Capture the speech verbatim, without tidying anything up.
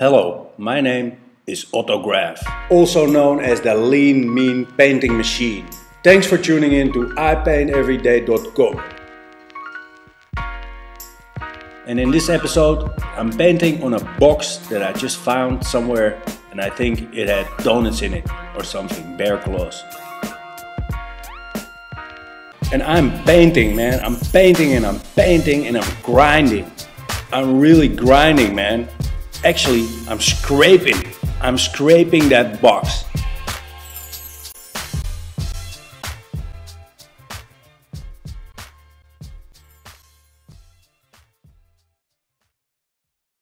Hello, my name is Autograph, also known as the Lean Mean Painting Machine. Thanks for tuning in to i paint everyday dot com. And in this episode, I'm painting on a box that I just found somewhere, and I think it had donuts in it or something, bear claws. And I'm painting, man. I'm painting and I'm painting and I'm grinding. I'm really grinding, man. Actually, I'm scraping. I'm scraping that box.